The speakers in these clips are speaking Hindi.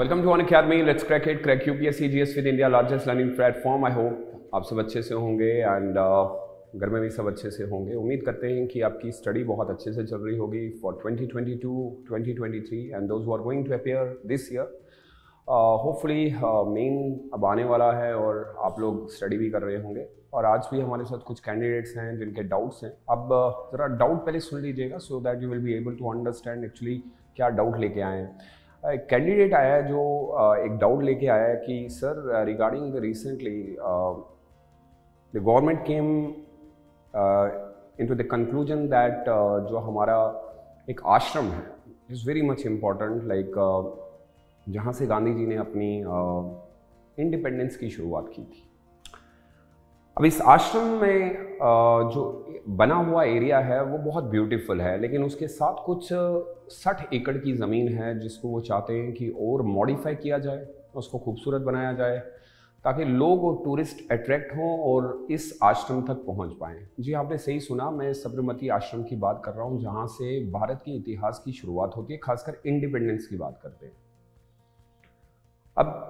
Welcome to Unacademy. Let's crack it. Crack UPSC GS with India largest learning platform. I hope आप सब अच्छे से होंगे एंड घर में भी सब अच्छे से होंगे। उम्मीद करते हैं कि आपकी स्टडी बहुत अच्छे से चल रही होगी for 2022, 2023 and those who are going to appear this year. Hopefully main अब आने वाला है और आप लोग स्टडी भी कर रहे होंगे। और आज भी हमारे साथ कुछ कैंडिडेट्स हैं जिनके डाउट्स हैं। अब ज़रा डाउट पहले सुन लीजिएगा so that you will be able to understand actually क्या डाउट लेके आए हैं। एक कैंडिडेट आया है जो एक डाउट लेके आया है कि sir regarding the recently the government came into the conclusion that जो हमारा एक आश्रम है is very much important, like जहाँ से गांधी जी ने अपनी इंडिपेंडेंस की शुरुआत की थी। अब इस आश्रम में जो बना हुआ एरिया है वो बहुत ब्यूटीफुल है, लेकिन उसके साथ कुछ 60 एकड़ की ज़मीन है जिसको वो चाहते हैं कि और मॉडिफाई किया जाए, उसको खूबसूरत बनाया जाए ताकि लोग और टूरिस्ट अट्रैक्ट हों और इस आश्रम तक पहुंच पाएँ। जी आपने सही सुना, मैं साबरमती आश्रम की बात कर रहा हूं जहां से भारत के इतिहास की शुरुआत होती है, खासकर इंडिपेंडेंस की बात करते हैं। अब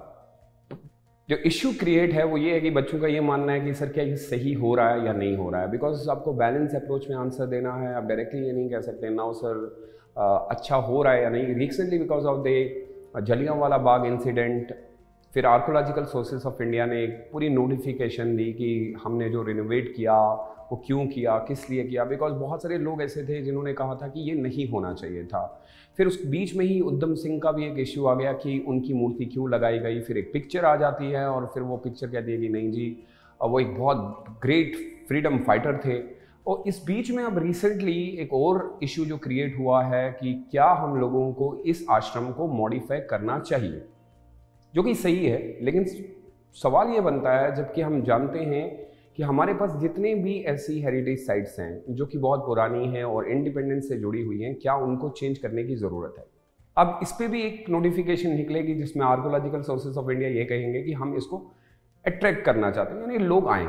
जो इश्यू क्रिएट है वो ये है कि बच्चों का ये मानना है कि सर क्या ये सही हो रहा है या नहीं हो रहा है, बिकॉज आपको बैलेंस अप्रोच में आंसर देना है। आप डायरेक्टली ये नहीं कह सकते नाउ सर अच्छा हो रहा है या नहीं। Recently because of the Jallianwala Bagh incident, फिर आर्कोलॉजिकल सोर्सेस ऑफ इंडिया ने एक पूरी नोटिफिकेशन दी कि हमने जो रिनोवेट किया वो क्यों किया, किस लिए किया, बिकॉज बहुत सारे लोग ऐसे थे जिन्होंने कहा था कि ये नहीं होना चाहिए था। फिर उस बीच में ही उधम सिंह का भी एक इश्यू आ गया कि उनकी मूर्ति क्यों लगाई गई। फिर एक पिक्चर आ जाती है और फिर वो पिक्चर कहती है कि नहीं जी वो एक बहुत ग्रेट फ्रीडम फाइटर थे। और इस बीच में अब रिसेंटली एक और इश्यू जो क्रिएट हुआ है कि क्या हम लोगों को इस आश्रम को मॉडिफाई करना चाहिए, जो कि सही है। लेकिन सवाल ये बनता है जबकि हम जानते हैं कि हमारे पास जितने भी ऐसी हेरिटेज साइट्स हैं जो कि बहुत पुरानी हैं और इंडिपेंडेंस से जुड़ी हुई हैं, क्या उनको चेंज करने की ज़रूरत है। अब इस पर भी एक नोटिफिकेशन निकलेगी जिसमें आर्कोलॉजिकल सोर्सेज ऑफ इंडिया ये कहेंगे कि हम इसको अट्रैक्ट करना चाहते हैं, यानी लोग आएँ।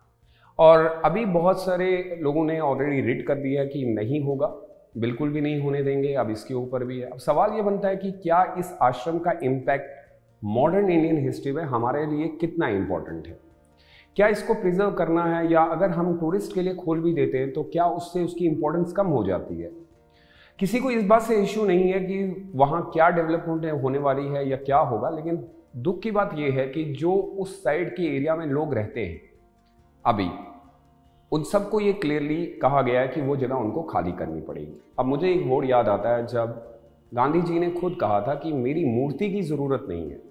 और अभी बहुत सारे लोगों ने ऑलरेडी रिट कर दिया है कि नहीं होगा, बिल्कुल भी नहीं होने देंगे। अब इसके ऊपर भी है। अब सवाल ये बनता है कि क्या इस आश्रम का इम्पैक्ट मॉडर्न इंडियन हिस्ट्री में हमारे लिए कितना इम्पोर्टेंट है, क्या इसको प्रिजर्व करना है, या अगर हम टूरिस्ट के लिए खोल भी देते हैं तो क्या उससे उसकी इम्पोर्टेंस कम हो जाती है। किसी को इस बात से इश्यू नहीं है कि वहाँ क्या डेवलपमेंट होने वाली है या क्या होगा, लेकिन दुख की बात यह है कि जो उस साइड के एरिया में लोग रहते हैं अभी, उन सबको ये क्लियरली कहा गया है कि वो जगह उनको खाली करनी पड़ेगी। अब मुझे एक वर्ड याद आता है जब गांधी जी ने खुद कहा था कि मेरी मूर्ति की ज़रूरत नहीं है,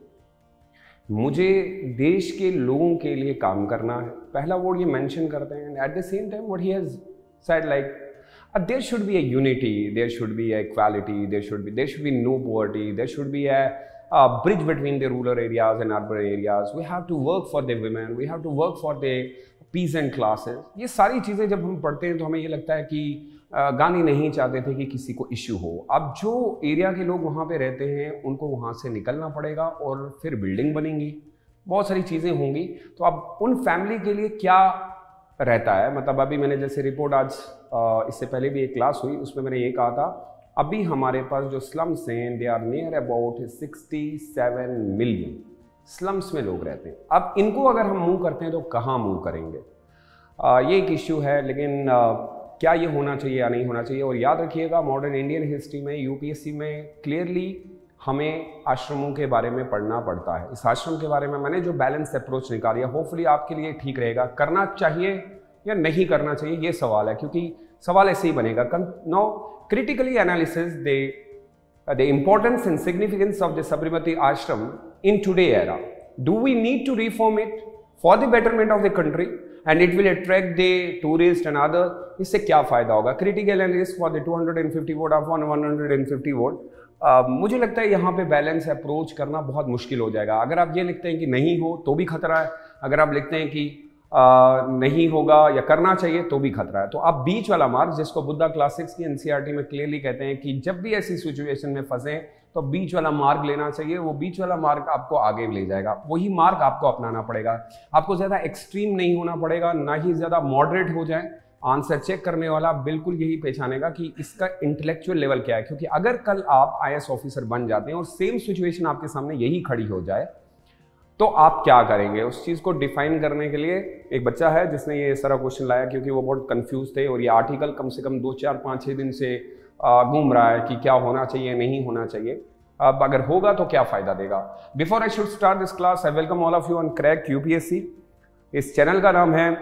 मुझे देश के लोगों के लिए काम करना है। पहला वर्ड ये मेंशन करते हैं। At the same time what he has said like there should be a unity, there should be a equality, there should be no poverty, there should be a bridge between the rural areas and urban areas, we have to work for the women, we have to work for the peasant classes. ये सारी चीज़ें जब हम पढ़ते हैं तो हमें ये लगता है कि गांधी नहीं चाहते थे कि किसी को इश्यू हो। अब जो एरिया के लोग वहाँ पे रहते हैं उनको वहाँ से निकलना पड़ेगा और फिर बिल्डिंग बनेंगी, बहुत सारी चीज़ें होंगी। तो अब उन फैमिली के लिए क्या रहता है, मतलब अभी मैंने जैसे रिपोर्ट आज इससे पहले भी एक क्लास हुई उसमें मैंने ये कहा था, अभी हमारे पास जो स्लम्स हैं they are near about 67 million slums में लोग रहते हैं। अब इनको अगर हम मूव करते हैं तो कहाँ मूव करेंगे, ये एक इश्यू है। लेकिन क्या ये होना चाहिए या नहीं होना चाहिए। और याद रखिएगा मॉडर्न इंडियन हिस्ट्री में यूपीएससी में क्लियरली हमें आश्रमों के बारे में पढ़ना पड़ता है। इस आश्रम के बारे में मैंने जो बैलेंस अप्रोच निकाली है होपफुली आपके लिए ठीक रहेगा। करना चाहिए या नहीं करना चाहिए ये सवाल है, क्योंकि सवाल ऐसे ही बनेगा। No critically analysis the importance and significance of the Sabarmati Ashram in today era, do we need to reform it for the betterment of the country and it will attract the tourist and other, इससे क्या फ़ायदा होगा। Critical analysis for the 250 vote of 150 vote. मुझे लगता है यहाँ पे बैलेंस अप्रोच करना बहुत मुश्किल हो जाएगा। अगर आप ये लिखते हैं कि नहीं हो तो भी खतरा है, अगर आप लिखते हैं कि नहीं होगा या करना चाहिए तो भी खतरा है। तो आप बीच वाला मार्ग, जिसको बुद्धा क्लासिक्स की एनसीईआरटी में क्लियरली कहते हैं कि जब भी ऐसी सिचुएशन में फंसे तो बीच वाला मार्ग लेना चाहिए। वो बीच वाला मार्ग आपको आगे ले जाएगा, वही मार्ग आपको अपनाना पड़ेगा। आपको ज़्यादा एक्सट्रीम नहीं होना पड़ेगा, ना ही ज़्यादा मॉडरेट हो जाए, आंसर चेक करने वाला बिल्कुल यही पहचानेगा कि इसका इंटेलेक्चुअल लेवल क्या है। क्योंकि अगर कल आप IAS ऑफिसर बन जाते हैं और सेम सिचुएशन आपके सामने यही खड़ी हो जाए तो आप क्या करेंगे, उस चीज़ को डिफाइन करने के लिए एक बच्चा है जिसने ये सारा क्वेश्चन लाया, क्योंकि वो बहुत कंफ्यूज थे और ये आर्टिकल कम से कम 2, 4, 5, 6 दिन से घूम रहा है कि क्या होना चाहिए नहीं होना चाहिए, अब अगर होगा तो क्या फायदा देगा। Before I should start this class I welcome all of you on crack UPSC। इस चैनल का नाम है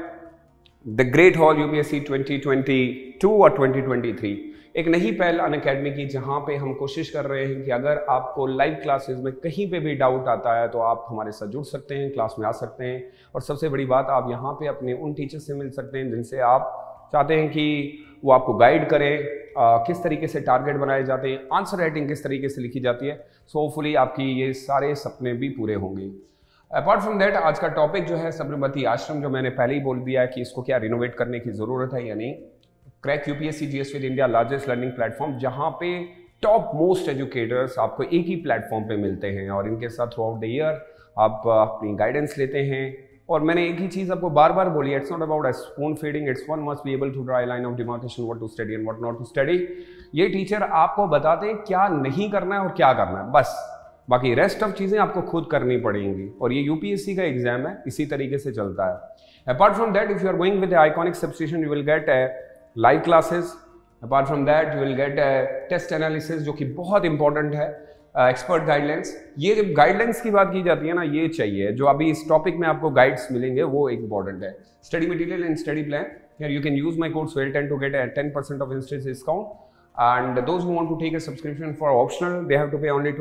द ग्रेट हॉल UPSC 2022 और 2023, एक नई पहल अनअकैडमी की, जहां पे हम कोशिश कर रहे हैं कि अगर आपको लाइव क्लासेस में कहीं पे भी डाउट आता है तो आप हमारे साथ जुड़ सकते हैं, क्लास में आ सकते हैं। और सबसे बड़ी बात, आप यहाँ पे अपने उन टीचर से मिल सकते हैं जिनसे आप चाहते हैं कि वो आपको गाइड करें, किस तरीके से टारगेट बनाए जाते हैं, आंसर राइटिंग किस तरीके से लिखी जाती है। सो होपफुली आपकी ये सारे सपने भी पूरे होंगे। अपार्ट फ्रॉम दैट, आज का टॉपिक जो है साबरमती आश्रम, जो मैंने पहले ही बोल दिया है कि इसको क्या रिनोवेट करने की ज़रूरत है या नहीं। Crack UPSC GS with India largest learning platform, जहाँ पे टॉप मोस्ट एजुकेटर्स आपको एक ही प्लेटफॉर्म पे मिलते हैं और इनके साथ थ्रू आउट द ईयर आप अपनी गाइडेंस लेते हैं। और मैंने एक ही चीज़ आपको बार बार बोली, it's not about spoon feeding, it's one must be able to draw a line of demarcation what to study and what not to study. ये टीचर आपको बताते हैं क्या नहीं करना है और क्या करना है, बस बाकी रेस्ट ऑफ चीज़ें आपको खुद करनी पड़ेंगी। और ये UPSC का एग्जाम है, इसी तरीके से चलता है। Apart from that, if you are going with iconic substitution, you will get live classes. Apart from that, you will get test analysis, जो कि बहुत इंपॉर्टेंट है, एक्सपर्ट गाइडलाइंस। ये जब गाइडलाइंस की बात की जाती है ना, ये चाहिए, जो अभी इस टॉपिक में आपको गाइड्स मिलेंगे वो इंपॉर्टेंट है। Study material and study plan, here you can use my code SWAIL10 to get 10% off instance discount. And those who want to take a subscription for optional, they have to pay only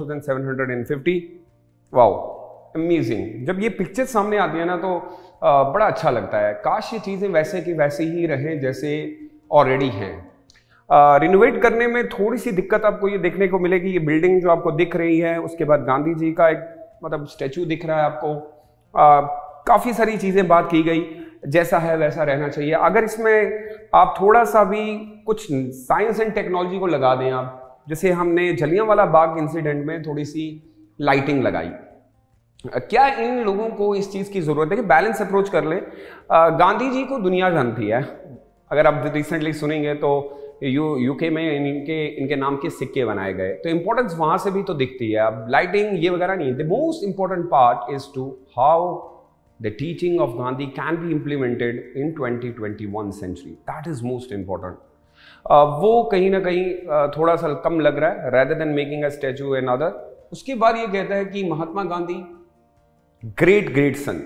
24,750. Wow, amazing! जब ये पिक्चर सामने आती है ना तो बड़ा अच्छा लगता है। काश ये चीज़ें वैसे की वैसे ही रहें जैसे ऑलरेडी हैं। रिनोवेट करने में थोड़ी सी दिक्कत आपको ये देखने को मिलेगी। ये बिल्डिंग जो आपको दिख रही है, उसके बाद गांधी जी का एक मतलब स्टैचू दिख रहा है आपको। काफ़ी सारी चीज़ें बात की गई, जैसा है वैसा रहना चाहिए। अगर इसमें आप थोड़ा सा भी कुछ साइंस एंड टेक्नोलॉजी को लगा दें, आप जैसे हमने जलियांवाला बाग इंसिडेंट में थोड़ी सी लाइटिंग लगाई, क्या इन लोगों को इस चीज़ की ज़रूरत है कि बैलेंस अप्रोच कर ले। गांधी जी को दुनिया जानती है। अगर आप रिसेंटली सुनेंगे तो UK में इनके नाम के सिक्के बनाए गए, तो इंपॉर्टेंस वहाँ से भी तो दिखती है। अब लाइटिंग ये वगैरह नहीं, the most important part is to how the teaching of Gandhi can be implemented in 2021 century. That is most important. वो कहीं ना कहीं थोड़ा सा कम लग रहा है, rather than making a statue and other. उसके बाद ये कहता है कि Mahatma Gandhi great son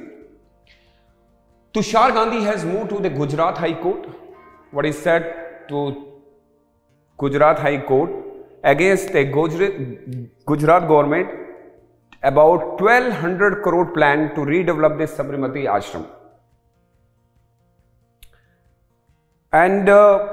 Tushar Gandhi has moved to the Gujarat High Court. What is said to Gujarat High Court against the Gujarat government about 1200 crore plan to redevelop this Sabarmati ashram. And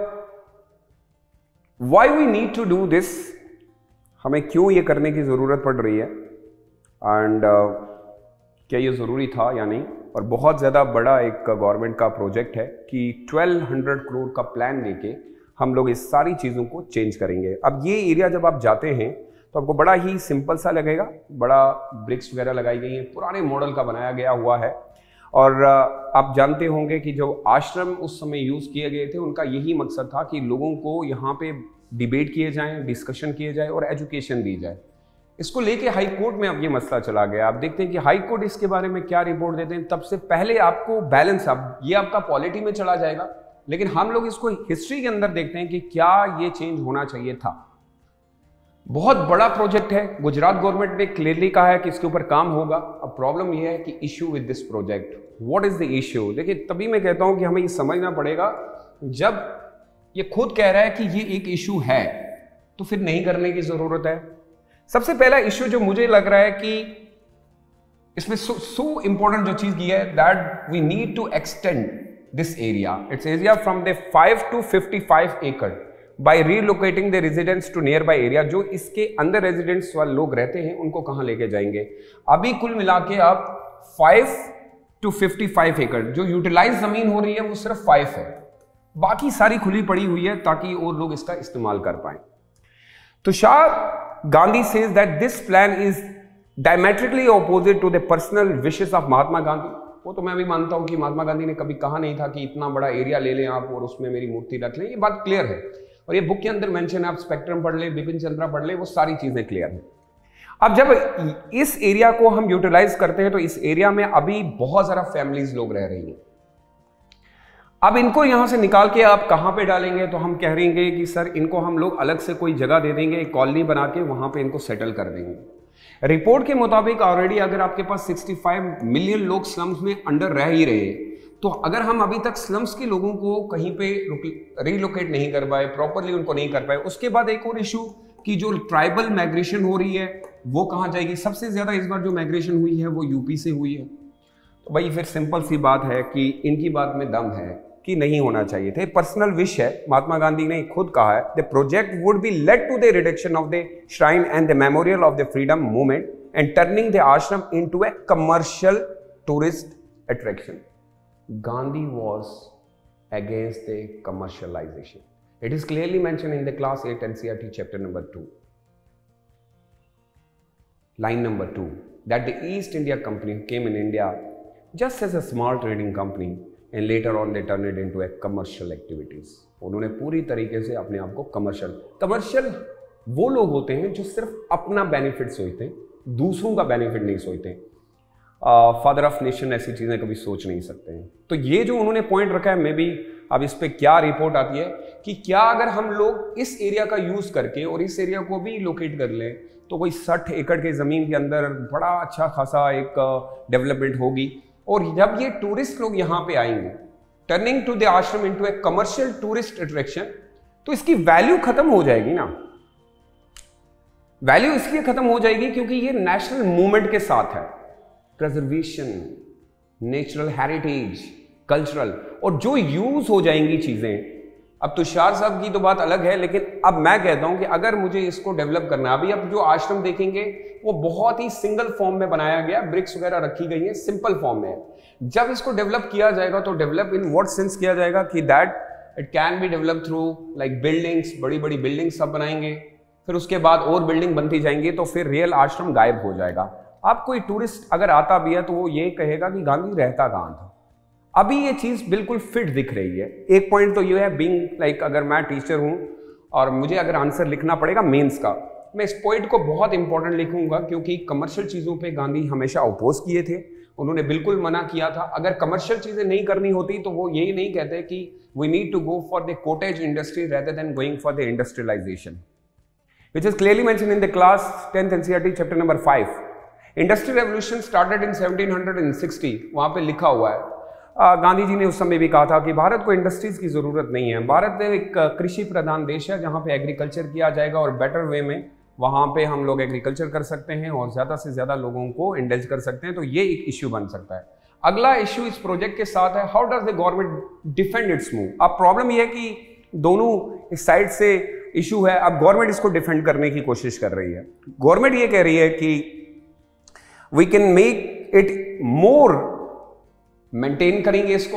why we need to do this, हमें क्यों ये करने की ज़रूरत पड़ रही है, एंड क्या ये ज़रूरी था या नहीं। और बहुत ज़्यादा बड़ा एक गवर्नमेंट का प्रोजेक्ट है कि 1200 करोड़ का प्लान लेके हम लोग इस सारी चीज़ों को चेंज करेंगे। अब ये एरिया जब आप जाते हैं तो आपको बड़ा ही सिंपल सा लगेगा, बड़ा ब्रिक्स वगैरह लगाई गई हैं, पुराने मॉडल का बनाया गया हुआ है। और आप जानते होंगे कि जो आश्रम उस समय यूज़ किए गए थे, उनका यही मकसद था कि लोगों को यहाँ पे डिबेट किए जाएं, डिस्कशन किए जाए और एजुकेशन दी जाए। इसको लेके हाई कोर्ट में अब ये मसला चला गया। आप देखते हैं कि हाई कोर्ट इसके बारे में क्या रिपोर्ट देते हैं। तब से पहले आपको बैलेंस, अब ये आपका पॉलिटी में चला जाएगा, लेकिन हम लोग इसको हिस्ट्री के अंदर देखते हैं कि क्या ये चेंज होना चाहिए था। बहुत बड़ा प्रोजेक्ट है, गुजरात गवर्नमेंट ने क्लियरली कहा है कि इसके ऊपर काम होगा। अब प्रॉब्लम यह है कि issue with this project, what is the issue. देखिए, तभी मैं कहता हूं कि हमें ये समझना पड़ेगा, जब ये खुद कह रहा है कि ये एक इश्यू है तो फिर नहीं करने की जरूरत है। सबसे पहला इश्यू जो मुझे लग रहा है कि इसमें सो इंपॉर्टेंट जो चीज की है, that we need to extend this area, it's area from the 5 to 55 acre by relocating the residents to nearby area. जो इसके अंदर रेजिडेंट्स वाले लोग रहते हैं उनको कहां लेके जाएंगे। अभी कुल मिला के आप 5 to 55 एकड़ जो यूटिलाइज जमीन हो रही है वो सिर्फ 5 है, बाकी सारी खुली पड़ी हुई है ताकि और लोग इसका इस्तेमाल कर पाए। Tushar Gandhi says that this plan is diametrically opposite to the personal wishes of Mahatma Gandhi. वो तो मैं भी मानता हूँ कि महात्मा गांधी ने कभी कहा नहीं था कि इतना बड़ा एरिया ले लें आप और उसमें मेरी मूर्ति रख लें, ये बात क्लियर है। और ये बुक के अंदर मेंशन है, आप स्पेक्ट्रम पढ़ ले, बिपिन चंद्रा पढ़ ले, वो सारी चीजें क्लियर है। अब जब इस एरिया को हम यूटिलाइज करते हैं तो इस एरिया में अभी बहुत सारा फैमिलीज लोग रह रही हैं। अब इनको यहां से निकाल के आप कहां पे डालेंगे, तो हम कह रहेंगे कि सर इनको हम लोग अलग से कोई जगह दे देंगे, एक कॉलोनी बना के वहां पे इनको सेटल कर देंगे। रिपोर्ट के मुताबिक ऑलरेडी अगर आपके पास 65 मिलियन लोग स्लम्स में अंडर रह ही रहे, तो अगर हम अभी तक स्लम्स के लोगों को कहीं पे रिलोकेट नहीं कर पाए, प्रॉपरली उनको नहीं कर पाए, उसके बाद एक और इशू कि जो ट्राइबल माइग्रेशन हो रही है वो कहां जाएगी। सबसे ज्यादा इस बार जो माइग्रेशन हुई है वो यूपी से हुई है। तो भाई फिर सिंपल सी बात है कि इनकी बात में दम है कि नहीं होना चाहिए थे। पर्सनल विश है, महात्मा गांधी ने खुद कहा है, the project would be led to the reduction of the shrine and the memorial of the freedom movement and turning the ashram into a commercial tourist attraction. Gandhi was against the commercialisation. It is clearly mentioned in the class 8 NCERT chapter number 2. Line number 2, that the East India Company came in India just as a small trading company and later on they turned it into a commercial activities. उन्होंने पूरी तरीके से अपने आप को कमर्शियल वो लोग होते हैं जो सिर्फ अपना बेनिफिट सोचते हैं, दूसरों का बेनिफिट नहीं सोचते। फादर ऑफ नेशन ऐसी चीज़ें कभी सोच नहीं सकते हैं। तो ये जो उन्होंने पॉइंट रखा है, मे बी अब इस पे क्या रिपोर्ट आती है कि क्या अगर हम लोग इस एरिया का यूज करके और इस एरिया को भी लोकेट कर लें तो कोई 60 एकड़ के ज़मीन के अंदर बड़ा अच्छा खासा एक डेवलपमेंट होगी। और जब ये टूरिस्ट लोग यहाँ पे आएंगे, turning to the ashram into a commercial tourist attraction, तो इसकी वैल्यू खत्म हो जाएगी ना। वैल्यू इसलिए खत्म हो जाएगी क्योंकि ये नेशनल मूवमेंट के साथ है, प्रिजर्वेशन, नेचुरल हेरिटेज, कल्चरल, और जो यूज हो जाएंगी चीजें। अब तुषार साहब की तो बात अलग है, लेकिन अब मैं कहता हूं कि अगर मुझे इसको डेवलप करना है, अभी अब जो आश्रम देखेंगे वो बहुत ही सिंगल फॉर्म में बनाया गया, ब्रिक्स वगैरह रखी गई है, सिंपल फॉर्म में है। जब इसको डेवलप किया जाएगा तो डेवलप इन व्हाट सेंस किया जाएगा कि that it can be develop through like buildings, बड़ी बड़ी बिल्डिंग्स सब बनाएंगे, फिर उसके बाद और बिल्डिंग बनती जाएंगी, तो फिर रियल आश्रम गायब हो जाएगा। अब कोई टूरिस्ट अगर आता भी है तो वो ये कहेगा कि गांधी रहता कहाँ था। अभी ये चीज बिल्कुल फिट दिख रही है। एक पॉइंट तो ये है, बीइंग लाइक अगर मैं टीचर हूं और मुझे अगर आंसर लिखना पड़ेगा मेंस का, मैं इस पॉइंट को बहुत इंपॉर्टेंट लिखूंगा क्योंकि कमर्शियल चीजों पे गांधी हमेशा अपोज किए थे। उन्होंने बिल्कुल मना किया था। अगर कमर्शियल चीजें नहीं करनी होती तो वो यही नहीं कहते कि we need to go for the cottage industry rather than going for the industrialisation, which is clearly mentioned in the class 10th NCERT chapter number 5। Industrial revolution started in 1760, वहां पे लिखा हुआ है। गांधी जी ने उस समय भी कहा था कि भारत को इंडस्ट्रीज की जरूरत नहीं है, भारत एक कृषि प्रधान देश है जहां पे एग्रीकल्चर किया जाएगा और बेटर वे में वहां पे हम लोग एग्रीकल्चर कर सकते हैं और ज्यादा से ज्यादा लोगों को इंडल्ज कर सकते हैं। तो ये एक इश्यू बन सकता है। अगला इश्यू इस प्रोजेक्ट के साथ है, how does the government defend its move. अब प्रॉब्लम यह है कि दोनों इस साइड से इशू है। अब गवर्नमेंट इसको डिफेंड करने की कोशिश कर रही है। गवर्नमेंट ये कह रही है कि we can make it more, maintain करेंगे इसको,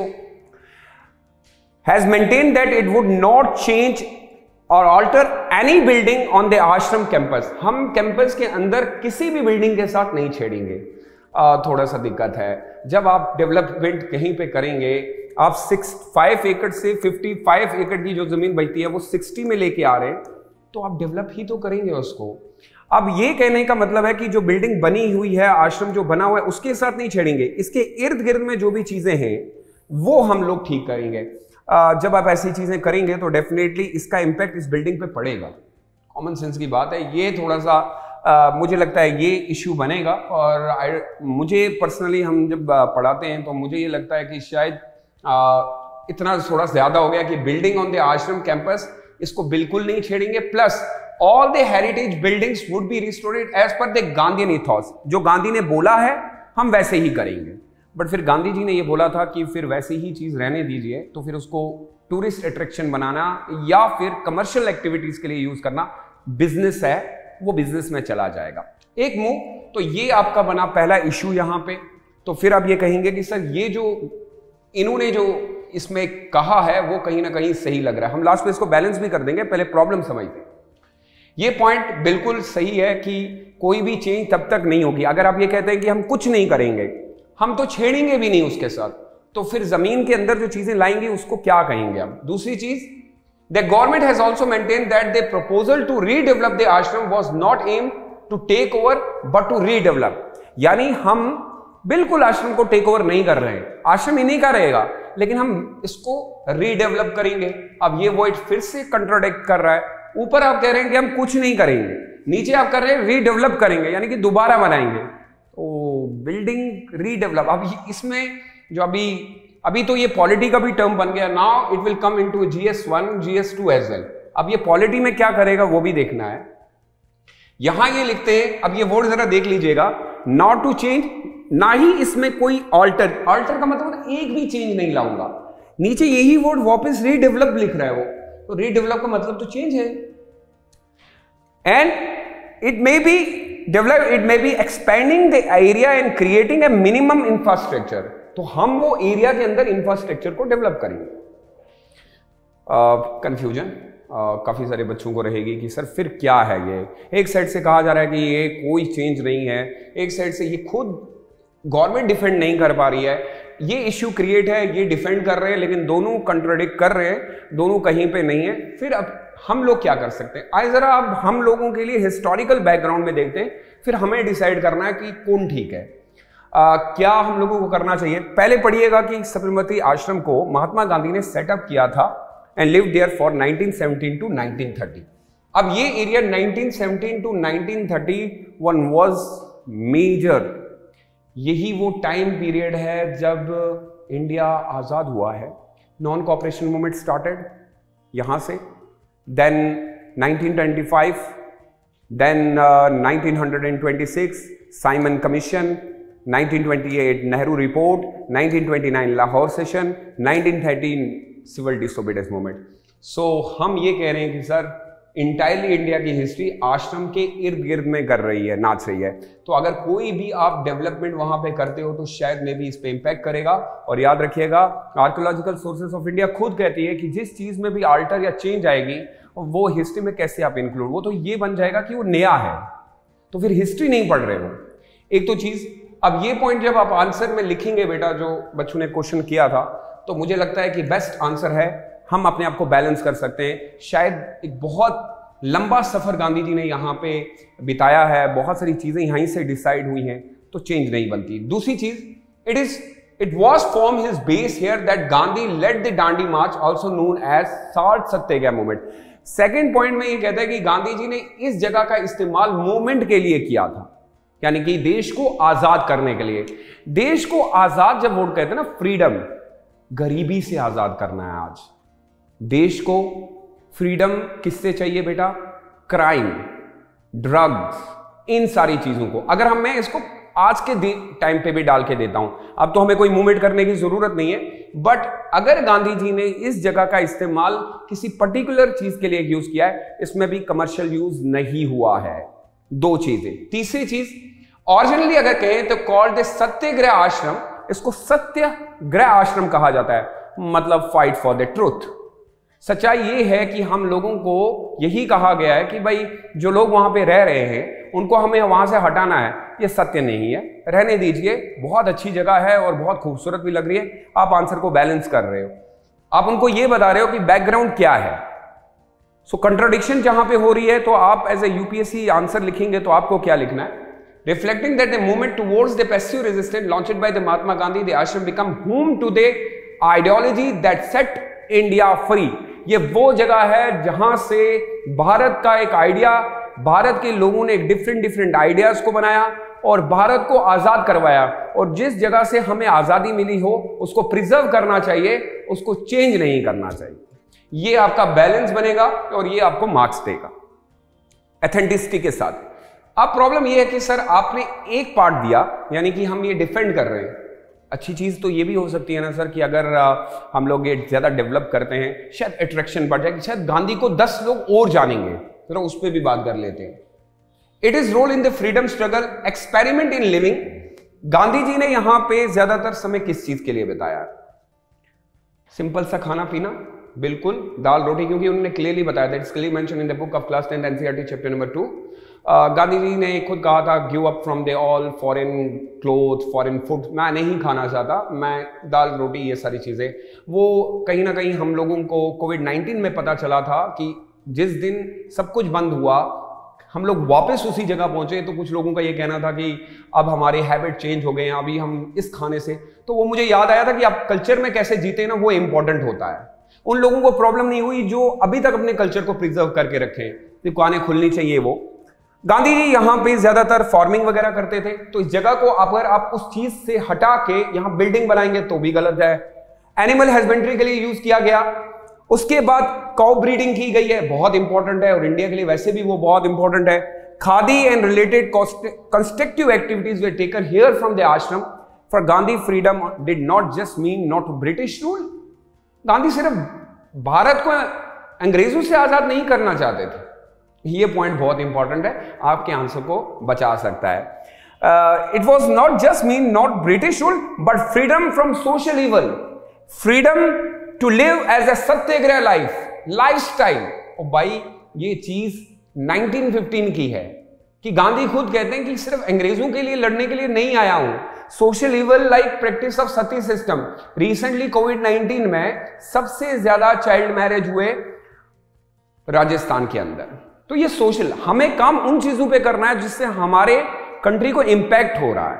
has maintain that it would not change और alter any building on the ashram campus. हम कैंपस के अंदर किसी भी बिल्डिंग के साथ नहीं छेड़ेंगे। थोड़ा सा दिक्कत है, जब आप डेवलपमेंट कहीं पे करेंगे, आप 5 एकड़ से 55 एकड़ की जो जमीन बचती है वो 60 में लेके आ रहे हैं, तो आप डेवलप ही तो करेंगे उसको। अब ये कहने का मतलब है कि जो बिल्डिंग बनी हुई है, आश्रम जो बना हुआ है, उसके साथ नहीं छेड़ेंगे, इसके इर्द गिर्द में जो भी चीजें हैं वो हम लोग ठीक करेंगे। जब आप ऐसी चीजें करेंगे तो डेफिनेटली इसका इंपैक्ट इस बिल्डिंग पे पड़ेगा। कॉमन सेंस की बात है। ये थोड़ा सा मुझे लगता है ये इश्यू बनेगा। और मुझे पर्सनली, हम जब पढ़ाते हैं तो मुझे ये लगता है कि शायद इतना थोड़ा ज्यादा हो गया कि building on the ashram campus इसको बिल्कुल नहीं छेड़ेंगे, plus all the heritage buildings would be restored as per the Gandhian ethos. जो गांधी ने बोला है हम वैसे ही करेंगे। बट फिर गांधी जी ने ये बोला था कि फिर वैसी ही चीज रहने दीजिए, तो फिर उसको टूरिस्ट अट्रैक्शन बनाना या फिर कमर्शियल एक्टिविटीज के लिए यूज करना, बिजनेस है वो बिजनेस में चला जाएगा। एक मूव तो ये आपका बना पहला इश्यू यहां पे। तो फिर आप ये कहेंगे कि सर ये जो इन्होंने जो इसमें कहा है वो कहीं ना कहीं सही लग रहा है। हम लास्ट में इसको बैलेंस भी कर देंगे, पहले प्रॉब्लम समझते हैं। ये पॉइंट बिल्कुल सही है कि कोई भी चेंज तब तक नहीं होगी। अगर आप ये कहते हैं कि हम कुछ नहीं करेंगे हम तो छेड़ेंगे भी नहीं उसके साथ, तो फिर जमीन के अंदर जो चीजें लाएंगे उसको क्या कहेंगे हम। दूसरी चीज, the government has also maintain that the proposal to redevelop the ashram was not aim to take over but to redevelop, यानी हम बिल्कुल आश्रम को टेक ओवर नहीं कर रहे हैं, आश्रम इन्हीं का रहेगा, लेकिन हम इसको रीडेवलप करेंगे। अब ये वर्ड फिर से कंट्राडिक्ट कर रहा है, ऊपर आप कह रहे हैं कि हम कुछ नहीं करेंगे, नीचे आप कर रहे हैं रीडेवलप करेंगे, यानी कि दोबारा बनाएंगे। तो बिल्डिंग रीडेवलप, अब इसमें जो अभी तो ये पॉलिटी का भी टर्म बन गया, now it will come into GS1 GS2 as well. अब ये पॉलिटी में क्या करेगा वो भी देखना है। यहां ये लिखते हैं, अब ये वर्ड जरा देख लीजिएगा, नॉट टू चेंज, ना ही इसमें कोई ऑल्टर का मतलब एक भी चेंज नहीं लाऊंगा। नीचे यही वर्ड वापस रीडेवलप लिख रहा है वो, तो रीडेवलप का मतलब तो चेंज है। And it may be develop, it may be expanding the area and creating a minimum infrastructure, तो हम वो एरिया के अंदर इंफ्रास्ट्रक्चर को डेवलप करेंगे। कंफ्यूजन काफी सारे बच्चों को रहेगी कि सर फिर क्या है ये, एक साइड से कहा जा रहा है कि ये कोई चेंज नहीं है, एक साइड से ये खुद गवर्नमेंट डिफेंड नहीं कर पा रही है, ये इश्यू क्रिएट है, ये डिफेंड कर रहे हैं, लेकिन दोनों कंट्राडिक्ट कर रहे हैं, दोनों कहीं पे नहीं है। फिर अब हम लोग क्या कर सकते हैं, आइए जरा अब हम लोगों के लिए हिस्टोरिकल बैकग्राउंड में देखते हैं, फिर हमें डिसाइड करना है कि कौन ठीक है, क्या हम लोगों को करना चाहिए। पहले पढ़िएगा कि सबरमती आश्रम को महात्मा गांधी ने सेटअप किया था and lived there for 1917 to 1930। अब ये एरिया 1917 टू 1931 वाज मेजर, यही वो टाइम पीरियड है जब इंडिया आजाद हुआ है। नॉन कॉपरेशन मूवमेंट स्टार्टेड यहां से, then 1925, then 1926 Simon Commission, 1928 Nehru report, 1929 Lahore session, 1913 civil disobedience movement. So हम ये कह रहे हैं कि सर इंटायरली इंडिया की हिस्ट्री आश्रम के इर्द गिर्द में कर रही है, नाच रही है। तो अगर कोई भी आप डेवलपमेंट वहां पे करते हो तो शायद में भी इस पे इंपैक्ट करेगा। और याद रखिएगा, आर्कियोलॉजिकल सोर्सेस ऑफ इंडिया खुद कहती है कि जिस चीज में भी आल्टर या चेंज आएगी वो हिस्ट्री में कैसे आप इंक्लूड, वो तो ये बन जाएगा कि वो नया है, तो फिर हिस्ट्री नहीं पढ़ रहे हो। एक तो चीज, अब ये पॉइंट जब आप आंसर में लिखेंगे बेटा, जो बच्चों ने क्वेश्चन किया था, तो मुझे लगता है कि बेस्ट आंसर है, हम अपने आप को बैलेंस कर सकते हैं। शायद एक बहुत लंबा सफर गांधी जी ने यहाँ पे बिताया है, बहुत सारी चीजें यहीं से डिसाइड हुई हैं, तो चेंज नहीं बनती। दूसरी चीज, it was from his base here that Gandhi led the Dandi march, also known as salt satyagraha movement. Second point में ये कहता है कि गांधी जी ने इस जगह का इस्तेमाल मूवमेंट के लिए किया था, यानी कि देश को आजाद करने के लिए। देश को आजाद जब वोट कहते हैं ना, फ्रीडम, गरीबी से आजाद करना है आज देश को। फ्रीडम किससे चाहिए बेटा? क्राइम, ड्रग्स, इन सारी चीजों को। अगर मैं इसको आज के टाइम पे भी डाल के देता हूं, अब तो हमें कोई मूवमेंट करने की जरूरत नहीं है, बट अगर गांधी जी ने इस जगह का इस्तेमाल किसी पर्टिकुलर चीज के लिए यूज किया है, इसमें भी कमर्शियल यूज नहीं हुआ है। दो चीजें। तीसरी चीज, ओरिजिनली अगर कहें तो कॉल्ड सत्याग्रह आश्रम, इसको सत्याग्रह आश्रम कहा जाता है, मतलब फाइट फॉर द ट्रूथ। सच्चाई ये है कि हम लोगों को यही कहा गया है कि भाई जो लोग वहां पे रह रहे हैं उनको हमें वहां से हटाना है, ये सत्य नहीं है, रहने दीजिए, बहुत अच्छी जगह है और बहुत खूबसूरत भी लग रही है। आप आंसर को बैलेंस कर रहे हो, आप उनको ये बता रहे हो कि बैकग्राउंड क्या है। सो कंट्राडिक्शन जहां पे हो रही है, तो आप एज ए यूपीएससी आंसर लिखेंगे तो आपको क्या लिखना है? Reflecting that the movement towards the passive resistance launched by the Mahatma Gandhi, the ashram become home to the ideology that set India free। ये वो जगह है जहां से भारत का एक आइडिया, भारत के लोगों ने एक डिफरेंट आइडियाज को बनाया और भारत को आजाद करवाया। और जिस जगह से हमें आजादी मिली हो उसको प्रिजर्व करना चाहिए, उसको चेंज नहीं करना चाहिए। ये आपका बैलेंस बनेगा और ये आपको मार्क्स देगा एथेंटिसिटी के साथ। अब प्रॉब्लम ये है कि सर आपने एक पार्ट दिया, यानी कि हम ये डिफेंड कर रहे हैं। अच्छी चीज तो ये भी हो सकती है ना सर कि अगर हम लोग ये ज्यादा डेवलप करते हैं, शायद अट्रैक्शन बढ़ जाएगी, शायद गांधी को 10 लोग और जानेंगे, जरा उस पर भी बात कर लेते हैं। It is role in the freedom struggle, experiment in living. Gandhi ji ने यहां पे ज्यादातर समय किस चीज के लिए बिताया? सिंपल सा खाना पीना, बिल्कुल दाल रोटी, क्योंकि उन्होंने क्लियरली बताया था, it's clearly mention in the book of class 10 NCERT chapter number 2। Gandhi ji ने खुद कहा था give up from they all foreign cloth foreign food, मैं नहीं खाना चाहता, मैं दाल रोटी ये सारी चीज़ें। वो कहीं ना कहीं हम लोगों को कोविड-19 में पता चला था कि जिस दिन सब कुछ बंद हुआ हम लोग वापस उसी जगह पहुंचे, तो कुछ लोगों का ये कहना था कि अब हमारे हैबिट चेंज हो गए हैं, अभी हम इस खाने से, तो वो मुझे याद आया था कि आप कल्चर में कैसे जीते ना, वो इंपॉर्टेंट होता है। उन लोगों को प्रॉब्लम नहीं हुई जो अभी तक अपने कल्चर को प्रिजर्व करके रखे, दुकानें खुलनी चाहिए। वो गांधी जी यहाँ पे ज्यादातर फार्मिंग वगैरह करते थे, तो इस जगह को अगर आप उस चीज से हटा के यहाँ बिल्डिंग बनाएंगे तो भी गलत है। एनिमल हस्बेंड्री के लिए यूज किया गया। उसके बाद काउ ब्रीडिंग की गई है, बहुत इंपॉर्टेंट है, और इंडिया के लिए वैसे भी वो बहुत इंपॉर्टेंट है। Khadi and related constructive activities were taken here from the ashram. For Gandhi freedom did not just mean not British rule. Gandhi सिर्फ भारत को अंग्रेजों से आजाद नहीं करना चाहते थे। ये पॉइंट बहुत इंपॉर्टेंट है, आपके आंसर को बचा सकता है। It was not just mean not British rule but freedom from social evil, freedom to live as a satyagraha lifestyle. और भाई ये चीज 1915 की है कि गांधी खुद कहते हैं कि सिर्फ अंग्रेजों के लिए लड़ने के लिए नहीं आया हूं, social evil like practice of sati system. Recently कोविड-19 में सबसे ज्यादा चाइल्ड मैरिज हुए राजस्थान के अंदर, तो ये सोशल, हमें काम उन चीजों पे करना है जिससे हमारे कंट्री को इंपैक्ट हो रहा है।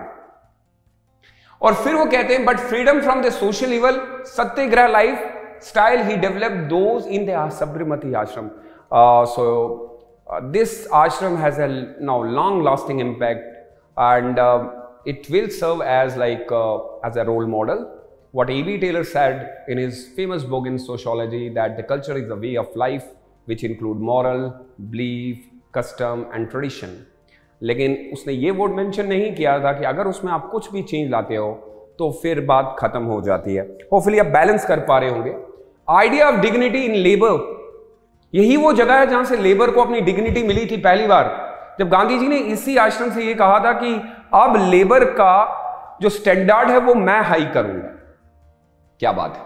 और फिर वो कहते हैं but freedom from the social evil, satyagraha lifestyle he developed those in the Sabarmati Ashram. So this ashram has a now long lasting impact, and it will serve as as a role model. What A.B. Taylor said in his famous book in sociology, that the culture is a way of life which include moral, belief, custom and tradition. लेकिन उसने ये वर्ड मेंशन नहीं किया था कि अगर उसमें आप कुछ भी चेंज लाते हो तो फिर बात खत्म हो जाती है। होपफुली आप बैलेंस कर पा रहे होंगे। Idea of dignity in labour, यही वो जगह है जहां से लेबर को अपनी डिग्निटी मिली थी पहली बार, जब गांधी जी ने इसी आश्रम से ये कहा था कि अब लेबर का जो स्टैंडर्ड है वो मैं हाई करूंगा। क्या बात है,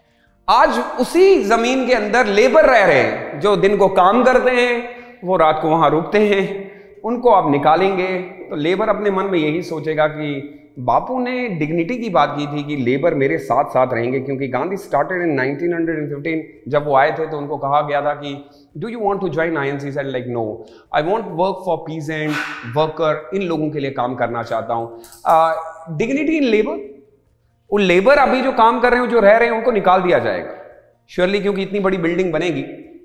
आज उसी जमीन के अंदर लेबर रह रहे हैं, जो दिन को काम करते हैं वो रात को वहां रुकते हैं, उनको आप निकालेंगे तो लेबर अपने मन में यही सोचेगा कि बापू ने डिग्निटी की बात की थी कि लेबर मेरे साथ साथ रहेंगे, क्योंकि गांधी स्टार्टेड इन 1915। जब वो आए थे तो उनको कहा गया था कि do you want to join INC? Said like no, I want work for peasant worker, इन लोगों के लिए काम करना चाहता हूं। डिग्निटी इन लेबर, वो लेबर अभी जो काम कर रहे हैं, जो रह रहे हैं, उनको निकाल दिया जाएगा श्योरली, क्योंकि इतनी बड़ी बिल्डिंग बनेगी।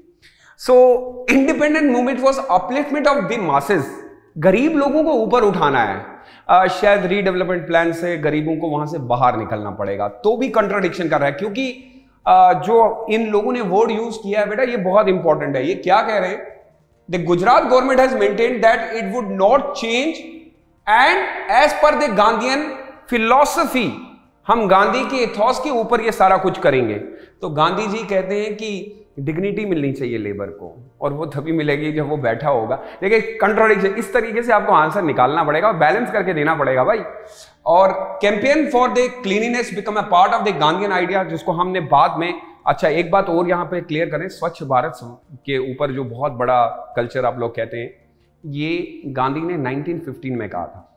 So independent movement was upliftment of the masses, गरीब लोगों को ऊपर उठाना है। शायद रीडेवलपमेंट प्लान से गरीबों को वहां से बाहर निकलना पड़ेगा, तो भी कंट्राडिक्शन कर रहा है, क्योंकि जो इन लोगों ने वर्ड यूज किया है बेटा, ये बहुत इंपॉर्टेंट है। ये क्या कह रहे हैं? The Gujarat government has maintained that it would not change and as per the Gandhian philosophy, हम गांधी के एथॉस के ऊपर ये सारा कुछ करेंगे। तो गांधी जी कहते हैं कि डिग्निटी मिलनी चाहिए लेबर को, और वो तभी मिलेगी जब वो बैठा होगा। देखिए कंट्राडिक्शन, इस तरीके से आपको आंसर निकालना पड़ेगा, बैलेंस करके देना पड़ेगा भाई। और campaign for the cleanliness become a part of the Gandhian idea, जिसको हमने बाद में, अच्छा एक बात और यहाँ पे क्लियर करें, स्वच्छ भारत के ऊपर जो बहुत बड़ा कल्चर आप लोग कहते हैं, ये गांधी ने 1915 में कहा था,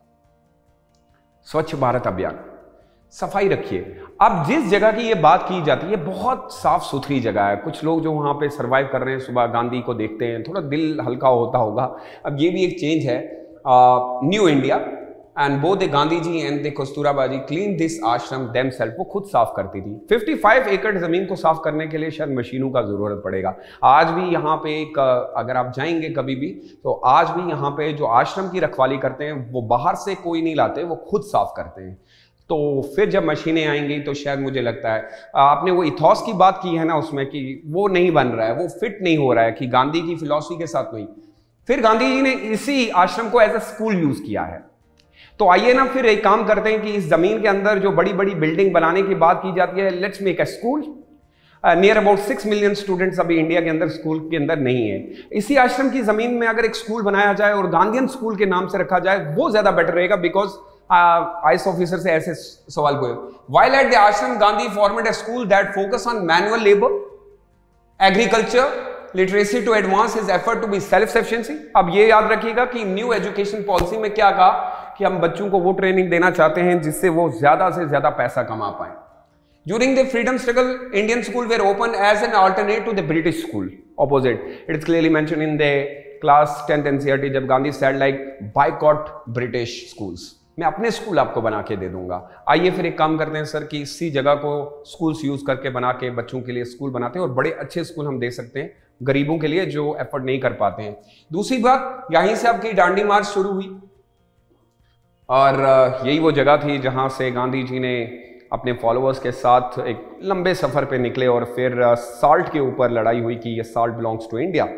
स्वच्छ भारत अभियान, सफाई रखिए। अब जिस जगह की ये बात की जाती है बहुत साफ सुथरी जगह है, कुछ लोग जो वहाँ पे सरवाइव कर रहे हैं सुबह गांधी को देखते हैं, थोड़ा दिल हल्का होता होगा। अब ये भी एक चेंज है। New India and both the Gandhi ji and the Kasturba ji clean this ashram themselves, वो खुद साफ करती थी। 55 एकड़ जमीन को साफ करने के लिए शायद मशीनों का जरूरत पड़ेगा। आज भी यहाँ पे एक, अगर आप जाएंगे कभी भी, तो आज भी यहाँ पे जो आश्रम की रखवाली करते हैं वो बाहर से कोई नहीं लाते, वो खुद साफ करते हैं। तो फिर जब मशीनें आएंगी तो शायद मुझे लगता है, आपने वो इथॉस की बात की है ना उसमें, कि वो नहीं बन रहा है, वो फिट नहीं हो रहा है कि गांधी की फिलॉसफी के साथ नहीं। फिर गांधी जी ने इसी आश्रम को एज ए स्कूल यूज किया है। तो आइए ना फिर एक काम करते हैं कि इस जमीन के अंदर जो बड़ी बड़ी बिल्डिंग बनाने की बात की जाती है, let's make a school. Near about 6 million students अभी इंडिया के अंदर स्कूल के अंदर नहीं है। इसी आश्रम की जमीन में अगर एक स्कूल बनाया जाए और गांधीयन स्कूल के नाम से रखा जाए, वो ज्यादा बेटर रहेगा। बिकॉज आईएएस ऑफिसर से ऐसे सवाल हुए, while at the ashram Gandhi formed a school that focus on manual labour, agriculture, literacy to advance his effort to be self sufficiency. अब ये याद रखिएगा कि न्यू एजुकेशन पॉलिसी में क्या कहा कि हम बच्चों को वो ट्रेनिंग देना चाहते हैं जिससे वो ज्यादा से ज्यादा पैसा कमा पाए। During the freedom struggle, Indian schools were opened as an alternate to the British school. Opposite. It is clearly mentioned in the class 10th NCERT जब Gandhi said like boycott British schools. मैं अपने स्कूल आपको बना के दे दूंगा। आइए फिर एक काम करते हैं सर कि इसी जगह को स्कूल्स यूज करके बना के बच्चों के लिए स्कूल बनाते हैं और बड़े अच्छे स्कूल हम दे सकते हैं गरीबों के लिए जो एफर्ट नहीं कर पाते हैं। दूसरी बात, यहीं से आपकी दांडी मार्च शुरू हुई और यही वो जगह थी जहां से गांधी जी ने अपने फॉलोअर्स के साथ एक लंबे सफर पे निकले और फिर साल्ट के ऊपर लड़ाई हुई कि ये salt belongs to India.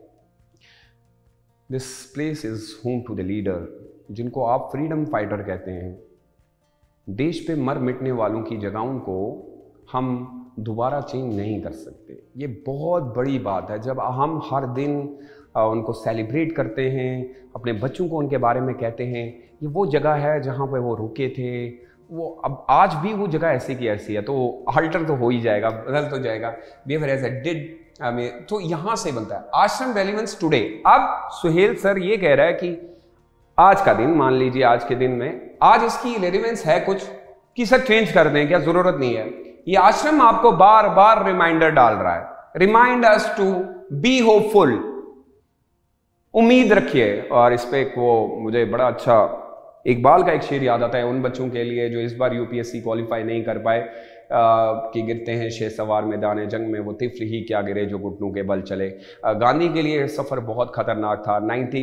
This place is home to the leader, जिनको आप फ्रीडम फाइटर कहते हैं। देश पे मर मिटने वालों की जगहों को हम दोबारा चेंज नहीं कर सकते। ये बहुत बड़ी बात है। जब हम हर दिन उनको सेलिब्रेट करते हैं, अपने बच्चों को उनके बारे में कहते हैं, ये वो जगह है जहाँ पे वो रुके थे, वो अब आज भी वो जगह ऐसी की ऐसी है, तो अल्टर तो हो ही जाएगा, बदल तो जाएगा। बिहेवियर एज अ डिड तो यहाँ से बनता है आश्रम रेलिवेंस टुडे। अब सुहेल सर ये कह रहा है कि आज का दिन, मान लीजिए आज के दिन में आज इसकी रेलिवेंस है कुछ कि सर चेंज कर दें क्या, जरूरत नहीं है। ये आश्रम आपको बार बार रिमाइंडर डाल रहा है, remind us to be hopeful, उम्मीद रखिए। और इस पे वो मुझे बड़ा अच्छा इकबाल का एक शेर याद आता है उन बच्चों के लिए जो इस बार यूपीएससी क्वालिफाई नहीं कर पाए कि गिरते हैं शे सवार मैदान जंग में, वो तिफ्ल ही क्या गिरे जो घुटनों के बल चले। गांधी के लिए सफ़र बहुत खतरनाक था।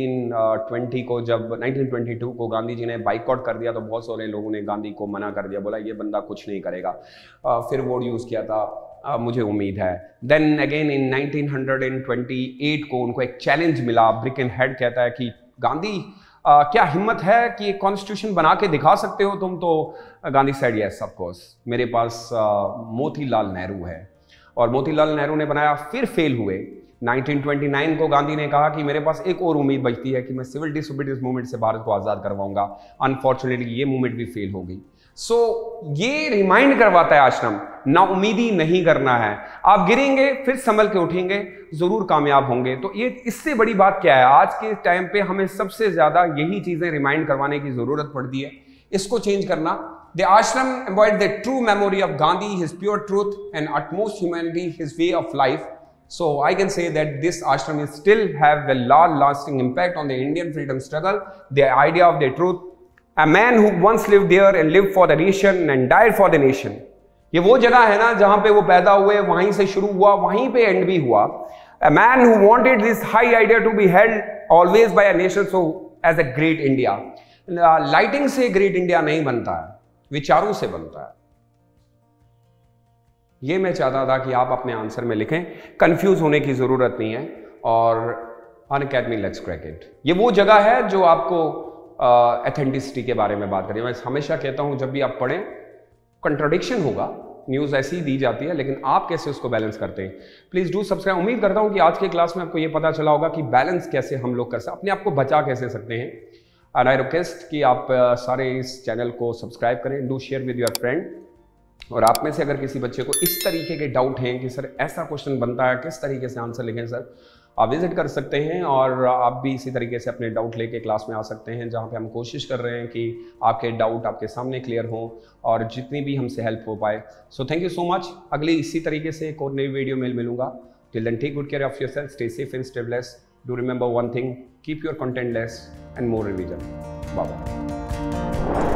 1922 को गांधी जी ने बाइकआउट कर दिया तो बहुत सारे लोगों ने गांधी को मना कर दिया, बोला ये बंदा कुछ नहीं करेगा। फिर वर्ड यूज़ किया था मुझे उम्मीद है। देन अगेन इन 1928 को उनको एक चैलेंज मिला। ब्रिकन हेड कहता है कि गांधी क्या हिम्मत है कि कॉन्स्टिट्यूशन बना के दिखा सकते हो तुम? तो Gandhi said yes of course, मेरे पास मोतीलाल नेहरू है। और मोतीलाल नेहरू ने बनाया, फिर फेल हुए। 1929 को गांधी ने कहा कि मेरे पास एक और उम्मीद बचती है कि मैं सिविल डिसोबीडियंस मूवमेंट से भारत को आज़ाद करवाऊंगा। अनफॉर्चुनेटली ये मूवमेंट भी फेल हो गई। सो ये रिमाइंड करवाता है आश्रम, ना उम्मीदी नहीं करना है। आप गिरेंगे फिर संभल के उठेंगे, जरूर कामयाब होंगे। तो ये इससे बड़ी बात क्या है, आज के टाइम पे हमें सबसे ज्यादा यही चीजें रिमाइंड करवाने की जरूरत पड़ती है, इसको चेंज करना। The ashram embodied the true memory of Gandhi, his pure truth and utmost humanity, his way of life. So I can say that this ashram is still have the long-lasting impact on the Indian freedom struggle. The idea of the truth, a man who once lived there and lived for the nation and died for the nation. ये वो जगह है ना जहां पे वो पैदा हुए, वहीं से शुरू हुआ, वहीं पे एंड भी हुआ। A man who wanted this high idea to be held always by a nation, so as a great India. Lighting से ग्रेट इंडिया नहीं बनता है, विचारों से बनता है। ये मैं चाहता था कि आप अपने आंसर में लिखें, कंफ्यूज होने की जरूरत नहीं है। और अनअकैडमी लेट्स क्रैक इट, ये वो जगह है जो आपको ऑथेंटिसिटी के बारे में बात करें। मैं हमेशा कहता हूं जब भी आप पढ़ें, कंट्राडिक्शन होगा, न्यूज़ ऐसी ही दी जाती है, लेकिन आप कैसे उसको बैलेंस करते हैं। Please do subscribe. उम्मीद करता हूं कि आज के क्लास में आपको ये पता चला होगा कि बैलेंस कैसे हम लोग कर सकते, अपने आप को बचा कैसे सकते हैं। एंड आई रिक्वेस्ट कि आप सारे इस चैनल को सब्सक्राइब करें, do share with your friend. और आप में से अगर किसी बच्चे को इस तरीके के डाउट हैं कि सर ऐसा क्वेश्चन बनता है, किस तरीके से आंसर लिखें सर, आप विजिट कर सकते हैं और आप भी इसी तरीके से अपने डाउट लेके क्लास में आ सकते हैं, जहां पे हम कोशिश कर रहे हैं कि आपके डाउट आपके सामने क्लियर हों और जितनी भी हमसे हेल्प हो पाए। So thank you so much. अगली इसी तरीके से एक और नई वीडियो में मिलूंगा। Till then take good care of yourself, stay safe and stay blessed. Do remember one thing, keep your content less and more revision. Bye bye.